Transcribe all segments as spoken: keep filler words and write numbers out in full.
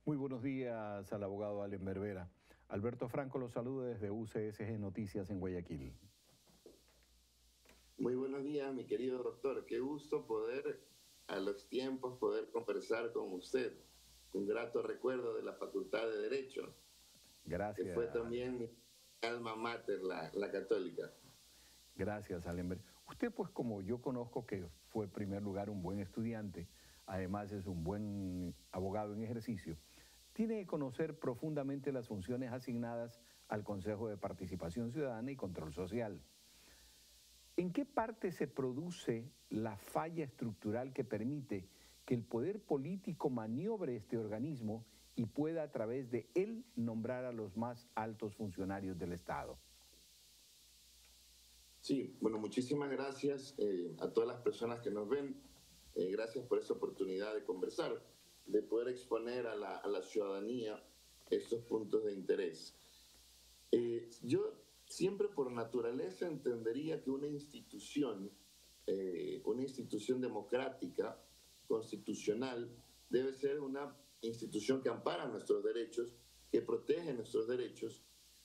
Muy buenos días al abogado Allen Berbera. Alberto Franco lo saluda desde U C S G Noticias en Guayaquil. Muy buenos días, mi querido doctor. Qué gusto poder, a los tiempos, poder conversar con usted. Un grato recuerdo de la Facultad de Derecho, que Gracias. fue también mi alma mater, la, la católica. Gracias, Allen Berbera. Usted, pues, como yo conozco que fue en primer lugar un buen estudiante, además es un buen abogado en ejercicio, tiene que conocer profundamente las funciones asignadas al Consejo de Participación Ciudadana y Control Social. ¿En qué parte se produce la falla estructural que permite que el poder político maniobre este organismo y pueda a través de él nombrar a los más altos funcionarios del Estado? Sí, bueno, muchísimas gracias eh, a todas las personas que nos ven. Eh, gracias por esta oportunidad de conversar, de poder exponer a la, a la ciudadanía estos puntos de interés. Eh, yo siempre por naturaleza entendería que una institución, eh, una institución democrática, constitucional, debe ser una institución que ampara nuestros derechos, que protege nuestros derechos.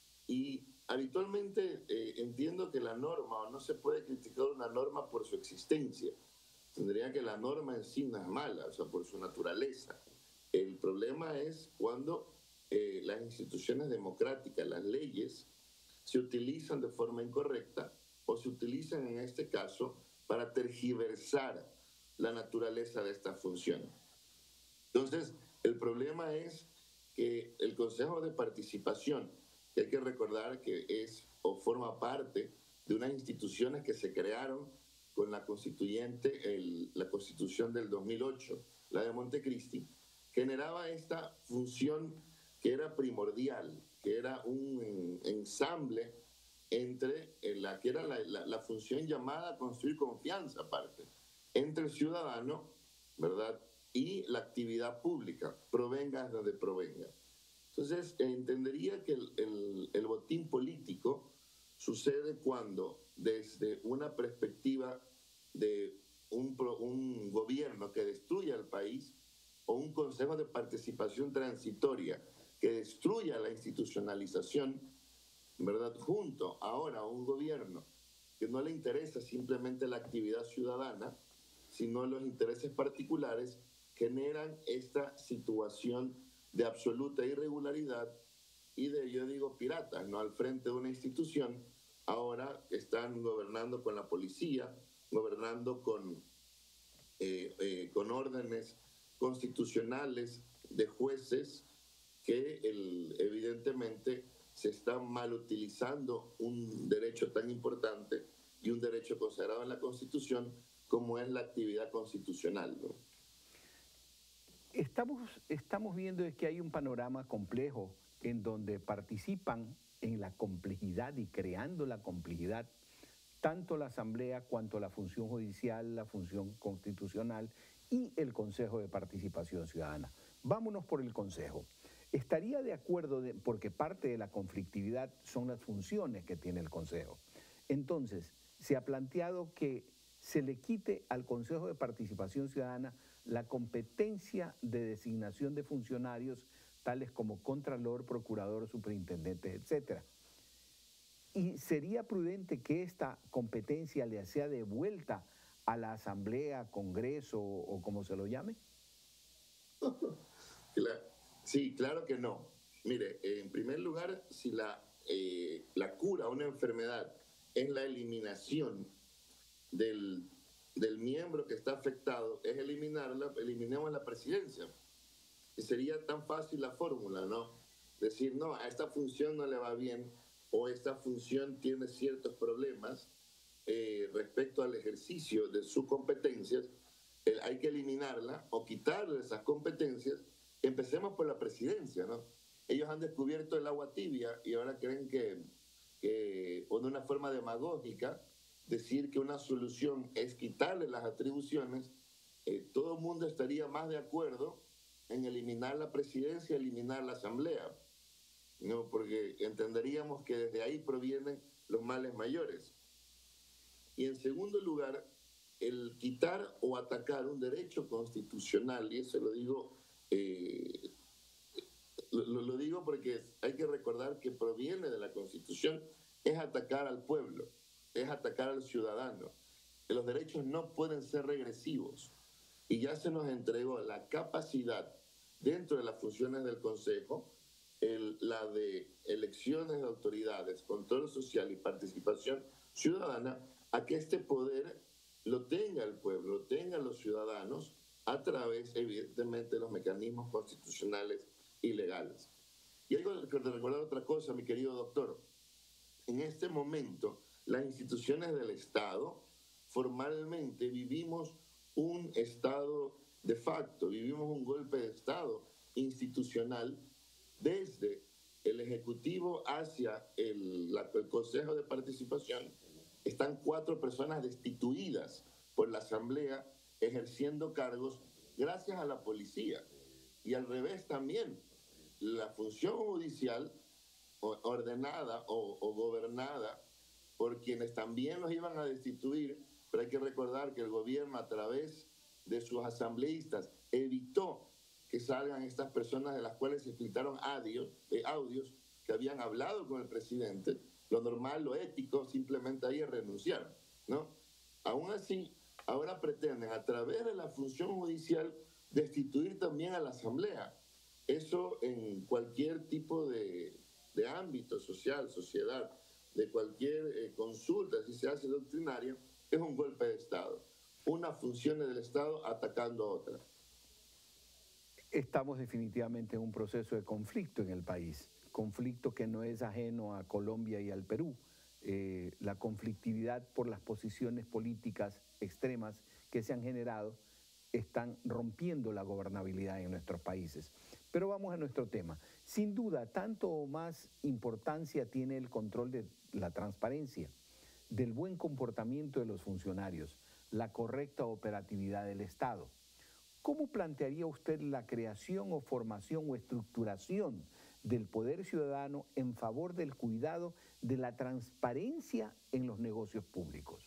Y habitualmente eh, entiendo que la norma, o no se puede criticar una norma por su existencia. Tendría que la norma en sí no es mala, o sea, por su naturaleza. El problema es cuando eh, las instituciones democráticas, las leyes, se utilizan de forma incorrecta o se utilizan en este caso para tergiversar la naturaleza de esta función. Entonces, el problema es que el Consejo de Participación, que hay que recordar que es o forma parte de unas instituciones que se crearon con la constituyente, el, la Constitución del dos mil ocho, la de Montecristi, generaba esta función que era primordial, que era un ensamble entre la que era la, la, la función llamada construir confianza, aparte, entre el ciudadano, ¿verdad?, y la actividad pública, provenga de donde provenga. Entonces, entendería que el, el, el botín político sucede cuando, desde una perspectiva de un, un gobierno que destruya el país o un consejo de participación transitoria que destruya la institucionalización, ¿verdad?, junto ahora a un gobierno que no le interesa simplemente la actividad ciudadana, sino los intereses particulares, generan esta situación de absoluta irregularidad y de, yo digo, piratas, ¿no? Al frente de una institución, ahora están gobernando con la policía, gobernando con, eh, eh, con órdenes constitucionales de jueces que el, evidentemente se está mal utilizando un derecho tan importante y un derecho consagrado en la Constitución como es la actividad constitucional, ¿no? Estamos, estamos viendo es que hay un panorama complejo en donde participan en la complejidad y creando la complejidad tanto la Asamblea cuanto la función judicial, la función constitucional y el Consejo de Participación Ciudadana. Vámonos por el Consejo. Estaría de acuerdo, de, porque parte de la conflictividad son las funciones que tiene el Consejo. Entonces, se ha planteado que se le quite al Consejo de Participación Ciudadana la competencia de designación de funcionarios tales como contralor, procurador, superintendente, etcétera. Y sería prudente que esta competencia le sea devuelta a la Asamblea, Congreso o como se lo llame. Sí, claro que no. Mire, en primer lugar, si la, eh, la cura a una enfermedad es la eliminación del, del miembro que está afectado, es eliminarla, eliminemos la presidencia. Y sería tan fácil la fórmula, ¿no? Decir, no, a esta función no le va bien o esta función tiene ciertos problemas eh, respecto al ejercicio de sus competencias, eh, hay que eliminarla o quitarle esas competencias. Empecemos por la presidencia, ¿no? Ellos han descubierto el agua tibia y ahora creen que, que o de una forma demagógica, decir que una solución es quitarle las atribuciones, eh, todo el mundo estaría más de acuerdo en eliminar la presidencia, eliminar la asamblea, ¿no? Porque entenderíamos que desde ahí provienen los males mayores. Y en segundo lugar, el quitar o atacar un derecho constitucional, y eso lo digo eh, que hay que recordar que proviene de la Constitución, es atacar al pueblo, es atacar al ciudadano. Los derechos no pueden ser regresivos. Y ya se nos entregó la capacidad, dentro de las funciones del Consejo, el, la de elecciones de autoridades, control social y participación ciudadana, a que este poder lo tenga el pueblo, lo tengan los ciudadanos, a través, evidentemente, de los mecanismos constitucionales y legales. Y hay que recordar otra cosa, mi querido doctor. En este momento, las instituciones del Estado, formalmente vivimos un Estado de facto, vivimos un golpe de Estado institucional desde el Ejecutivo hacia el, la, el Consejo de Participación. Están cuatro personas destituidas por la Asamblea ejerciendo cargos gracias a la policía. Y al revés también, la función judicial ordenada o, o gobernada por quienes también los iban a destituir, pero hay que recordar que el gobierno, a través de sus asambleístas, evitó que salgan estas personas de las cuales se filtraron audios, eh, audios que habían hablado con el presidente. Lo normal, lo ético, simplemente ahí es renunciar, ¿no? Aún así, ahora pretenden, a través de la función judicial, destituir también a la Asamblea. Eso en cualquier tipo de, de ámbito social, sociedad, de cualquier eh, consulta, si se hace doctrinaria, es un golpe de Estado. Una función del Estado atacando a otra. Estamos definitivamente en un proceso de conflicto en el país, conflicto que no es ajeno a Colombia y al Perú. Eh, la conflictividad por las posiciones políticas extremas que se han generado están rompiendo la gobernabilidad en nuestros países. Pero vamos a nuestro tema. Sin duda, tanto o más importancia tiene el control de la transparencia, del buen comportamiento de los funcionarios, la correcta operatividad del Estado. ¿Cómo plantearía usted la creación o formación o estructuración del poder ciudadano en favor del cuidado de la transparencia en los negocios públicos?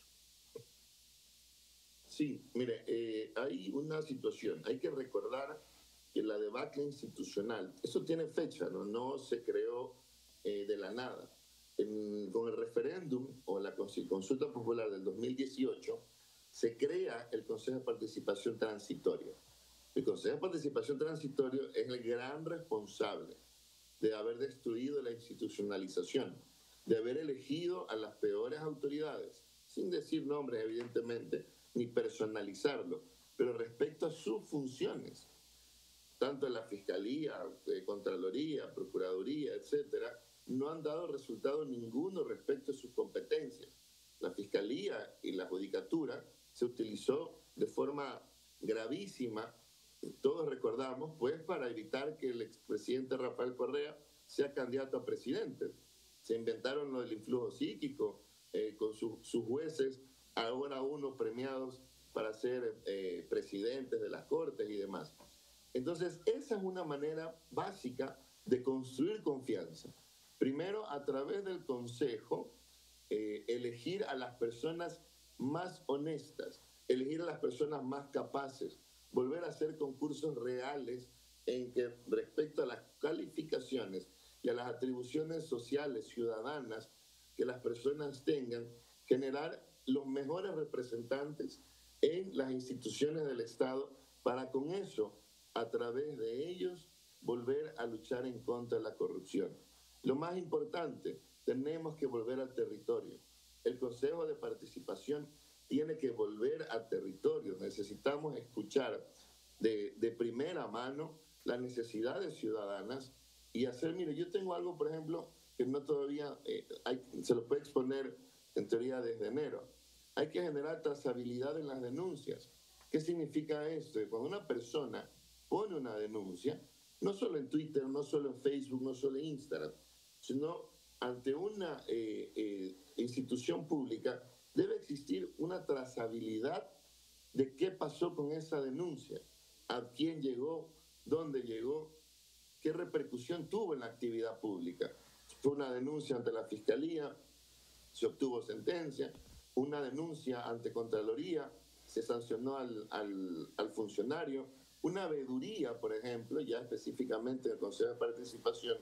Sí, mire, eh, hay una situación. Hay que recordar que la debacle institucional, eso tiene fecha, no, no se creó eh, de la nada. En, con el referéndum o la consulta popular del dos mil dieciocho, se crea el Consejo de Participación Transitoria. El Consejo de Participación Transitorio es el gran responsable de haber destruido la institucionalización, de haber elegido a las peores autoridades, sin decir nombres, evidentemente, ni personalizarlo, pero respecto a sus funciones, tanto en la Fiscalía, eh, Contraloría, Procuraduría, etcétera, no han dado resultado ninguno respecto a sus competencias. La Fiscalía y la Judicatura se utilizó de forma gravísima, todos recordamos, pues para evitar que el expresidente Rafael Correa sea candidato a presidente. Se inventaron lo del influjo psíquico, eh, con su, sus jueces, ahora uno premiados para ser eh, presidentes de las Cortes y demás. Entonces, esa es una manera básica de construir confianza. Primero, a través del Consejo, eh, elegir a las personas más honestas, elegir a las personas más capaces, volver a hacer concursos reales en que respecto a las calificaciones y a las atribuciones sociales, ciudadanas, que las personas tengan, generar los mejores representantes en las instituciones del Estado para con eso, a través de ellos, volver a luchar en contra de la corrupción. Lo más importante, tenemos que volver al territorio. El Consejo de Participación tiene que volver al territorio. Necesitamos escuchar de, de primera mano las necesidades ciudadanas y hacer, mire, yo tengo algo, por ejemplo, que no todavía eh, hay, se lo puede exponer en teoría desde enero. Hay que generar trazabilidad en las denuncias. ¿Qué significa esto? Que cuando una persona pone una denuncia, no solo en Twitter, no solo en Facebook, no solo en Instagram, sino ante una eh, eh, institución pública, debe existir una trazabilidad de qué pasó con esa denuncia, a quién llegó, dónde llegó, qué repercusión tuvo en la actividad pública. Fue una denuncia ante la Fiscalía, se obtuvo sentencia, una denuncia ante Contraloría, se sancionó al, al, al funcionario, una veeduría, por ejemplo, ya específicamente del Consejo de Participación,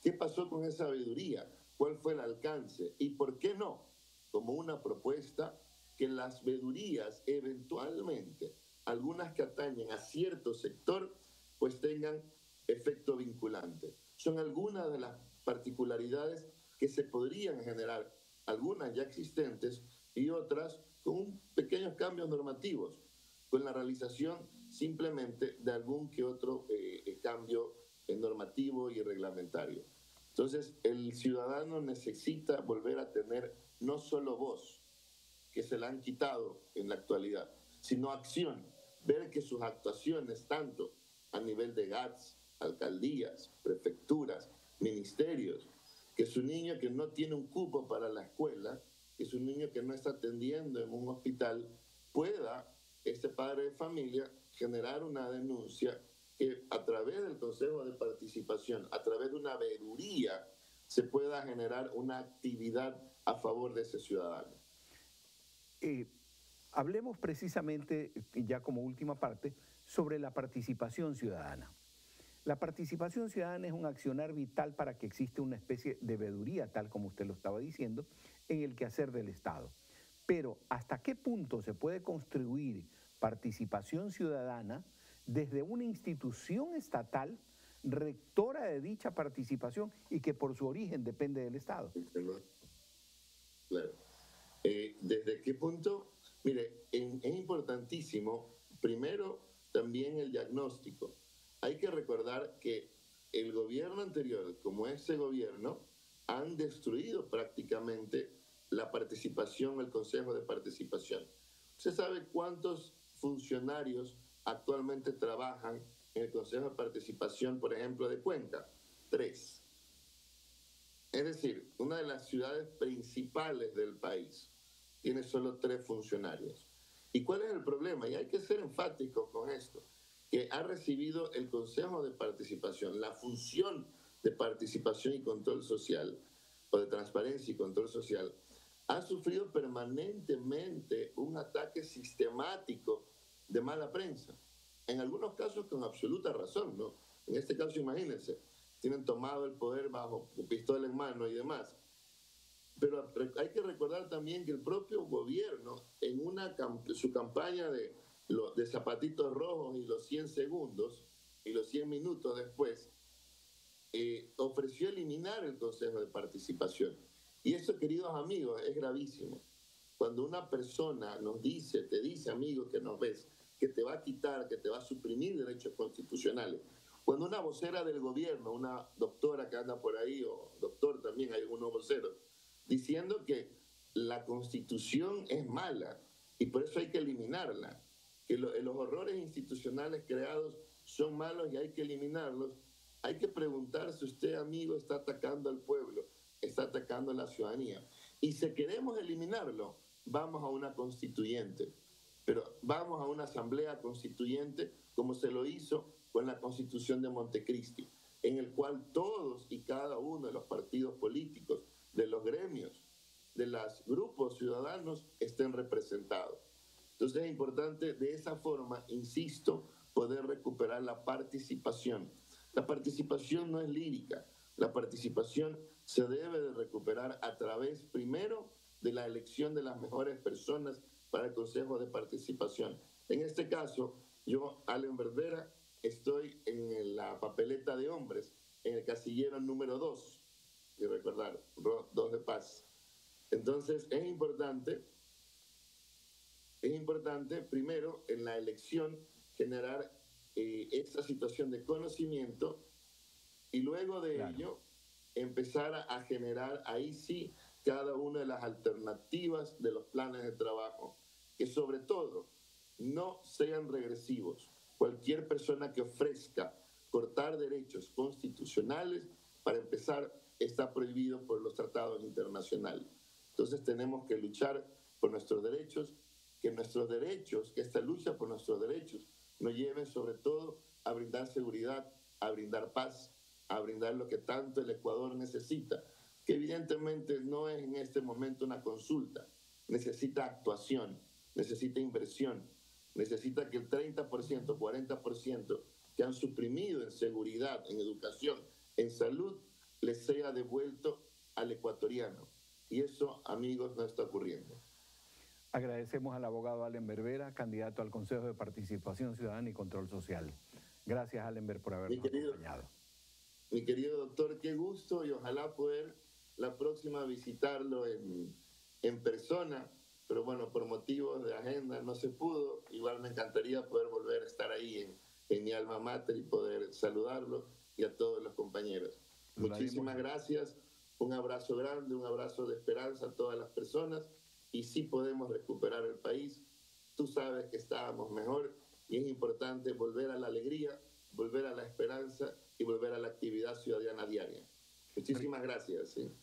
¿Qué pasó con esa veeduría? ¿Cuál fue el alcance? ¿Y por qué no? Como una propuesta que las veedurías eventualmente, algunas que atañen a cierto sector, pues tengan efecto vinculante. Son algunas de las particularidades que se podrían generar, algunas ya existentes y otras con pequeños cambios normativos, con la realización simplemente de algún que otro eh, cambio normativo y reglamentario. Entonces, el ciudadano necesita volver a tener no solo voz, que se la han quitado en la actualidad, sino acción, ver que sus actuaciones, tanto a nivel de G A T S, alcaldías, prefecturas, ministerios, que su niño que no tiene un cupo para la escuela, que su niño que no está atendiendo en un hospital, pueda este padre de familia generar una denuncia que a través del Consejo de Participación, a través de una veeduría, se pueda generar una actividad a favor de ese ciudadano. Eh, hablemos precisamente, ya como última parte, sobre la participación ciudadana. La participación ciudadana es un accionar vital para que exista una especie de veeduría, tal como usted lo estaba diciendo, en el quehacer del Estado. Pero, ¿hasta qué punto se puede construir participación ciudadana desde una institución estatal rectora de dicha participación y que por su origen depende del Estado? Claro. Eh, ¿Desde qué punto? Mire, en, es importantísimo, primero, también el diagnóstico. Hay que recordar que el gobierno anterior, como este gobierno, han destruido prácticamente la participación, el Consejo de Participación. ¿Usted sabe cuántos funcionarios actualmente trabajan en el Consejo de Participación, por ejemplo, de Cuenca? Tres. Es decir, una de las ciudades principales del país tiene solo tres funcionarios. ¿Y cuál es el problema? Y hay que ser enfático con esto, que ha recibido el Consejo de Participación, la función de participación y control social, o de transparencia y control social, ha sufrido permanentemente un ataque sistemático de mala prensa. En algunos casos con absoluta razón, ¿no? En este caso, imagínense, tienen tomado el poder bajo pistola en mano y demás. Pero hay que recordar también que el propio gobierno, en una su campaña de, de zapatitos rojos y los cien segundos y los cien minutos después, eh, ofreció eliminar el Consejo de Participación. Y eso, queridos amigos, es gravísimo. Cuando una persona nos dice, te dice, amigo, que nos ves, que te va a quitar, que te va a suprimir derechos constitucionales. Cuando una vocera del gobierno, una doctora que anda por ahí, o doctor también, hay algunos voceros, diciendo que la Constitución es mala y por eso hay que eliminarla, que lo, los horrores institucionales creados son malos y hay que eliminarlos, hay que preguntarse, usted, amigo, está atacando al pueblo, está atacando a la ciudadanía. Y si queremos eliminarlo, vamos a una constituyente, pero vamos a una asamblea constituyente como se lo hizo con la Constitución de Montecristi, en el cual todos y cada uno de los partidos políticos, de los gremios, de los grupos ciudadanos estén representados. Entonces es importante de esa forma, insisto, poder recuperar la participación. La participación no es lírica, la participación se debe de recuperar a través, primero, de la elección de las mejores personas para el Consejo de Participación. En este caso, yo, Allen Verdera, estoy en la papeleta de hombres, en el casillero número dos, y recordar, dos de paz. Entonces, es importante, es importante, primero, en la elección, generar eh, esta situación de conocimiento y luego de claro. ello, empezar a, a generar ahí sí cada una de las alternativas de los planes de trabajo, que sobre todo no sean regresivos. Cualquier persona que ofrezca cortar derechos constitucionales, para empezar, está prohibido por los tratados internacionales. Entonces tenemos que luchar por nuestros derechos, que nuestros derechos, que esta lucha por nuestros derechos nos lleve sobre todo a brindar seguridad, a brindar paz, a brindar lo que tanto el Ecuador necesita, que evidentemente no es en este momento una consulta, necesita actuación, necesita inversión, necesita que el treinta por ciento, cuarenta por ciento que han suprimido en seguridad, en educación, en salud, le sea devuelto al ecuatoriano. Y eso, amigos, no está ocurriendo. Agradecemos al abogado Allen Berbera, candidato al Consejo de Participación Ciudadana y Control Social. Gracias, Allenber, por habernos mi querido, acompañado. Mi querido doctor, qué gusto y ojalá poder la próxima visitarlo en, en persona, pero bueno, por motivos de agenda no se pudo. Igual me encantaría poder volver a estar ahí en, en mi alma mater y poder saludarlo y a todos los compañeros. Lo Muchísimas haremos. Gracias, un abrazo grande, un abrazo de esperanza a todas las personas y sí podemos recuperar el país. Tú sabes que estábamos mejor y es importante volver a la alegría, volver a la esperanza y volver a la actividad ciudadana diaria. Muchísimas gracias. ¿sí?